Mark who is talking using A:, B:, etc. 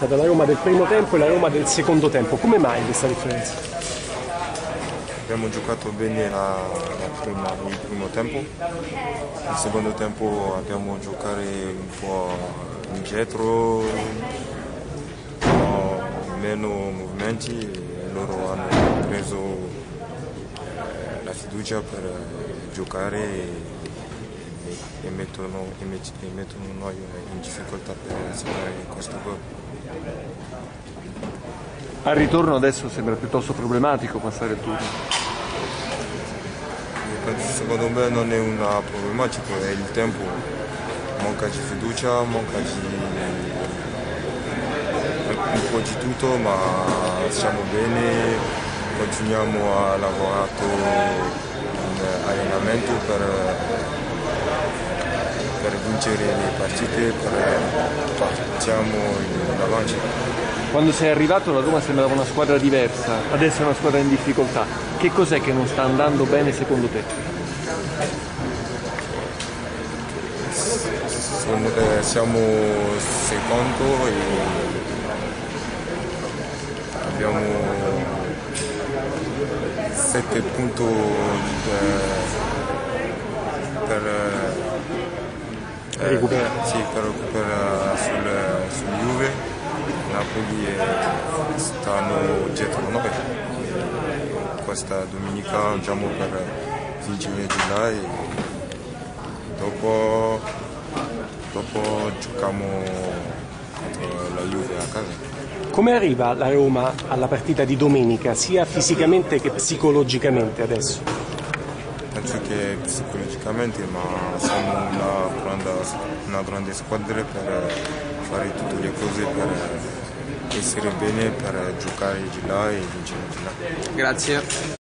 A: La Roma del primo tempo e la Roma del secondo tempo, come mai questa differenza?
B: Abbiamo giocato bene il primo tempo, il secondo tempo abbiamo giocato un po' indietro, meno movimenti e loro hanno preso la fiducia per giocare e mettono noi in difficoltà per segnare questo gol.
C: Al ritorno adesso sembra piuttosto problematico passare il turno.
B: Secondo me non è una problematica, è il tempo, manca di fiducia, manca un po' di tutto, ma stiamo bene, continuiamo a lavorare in allenamento per vincere le partite, partiamo in avanti.
C: Quando sei arrivato la Roma sembrava una squadra diversa, adesso è una squadra in difficoltà. Che cos'è che non sta andando bene secondo te?
B: Siamo secondo e abbiamo 7 punti per recuperare sul Juve. Napoli stanno dietro noi. Questa domenica andiamo per vincere di là e dopo giochiamo contro la Juve a casa.
A: Come arriva la Roma alla partita di domenica, sia fisicamente che psicologicamente adesso?
B: Penso che psicologicamente, ma siamo una grande squadra per fare tutte le cose per essere bene, per giocare di là e vincere di là.
D: Grazie.